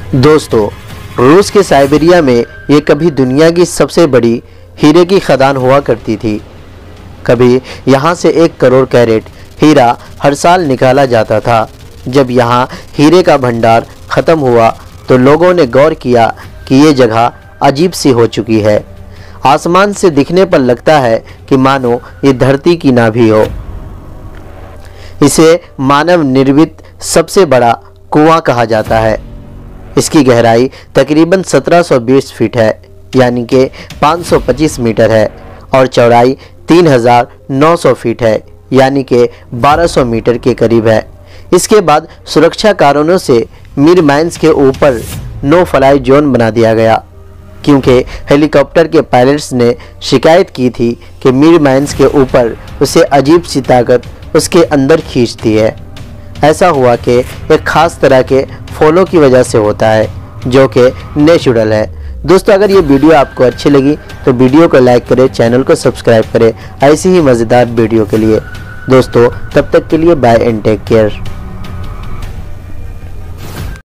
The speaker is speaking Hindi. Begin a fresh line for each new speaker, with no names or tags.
दोस्तों, रूस के साइबेरिया में ये कभी दुनिया की सबसे बड़ी हीरे की खदान हुआ करती थी। कभी यहाँ से 1 करोड़ कैरेट हीरा हर साल निकाला जाता था। जब यहाँ हीरे का भंडार ख़त्म हुआ तो लोगों ने गौर किया कि ये जगह अजीब सी हो चुकी है। आसमान से दिखने पर लगता है कि मानो ये धरती की नाभि हो। इसे मानव निर्मित सबसे बड़ा कुआं कहा जाता है। इसकी गहराई तकरीबन 1720 फीट है, यानी कि 525 मीटर है, और चौड़ाई 3900 फीट है, यानी कि 1200 मीटर के करीब है। इसके बाद सुरक्षा कारणों से मीर माइंस के ऊपर नो फ्लाई जोन बना दिया गया, क्योंकि हेलीकॉप्टर के पायलट्स ने शिकायत की थी कि मीर माइंस के ऊपर उसे अजीब सी ताकत उसके अंदर खींचती है। ऐसा हुआ कि एक ख़ास तरह के फॉलो की वजह से होता है, जो कि नेचुरल है। दोस्तों, अगर ये वीडियो आपको अच्छी लगी तो वीडियो को लाइक करें, चैनल को सब्सक्राइब करें ऐसी ही मज़ेदार वीडियो के लिए। दोस्तों, तब तक के लिए बाय एंड टेक केयर।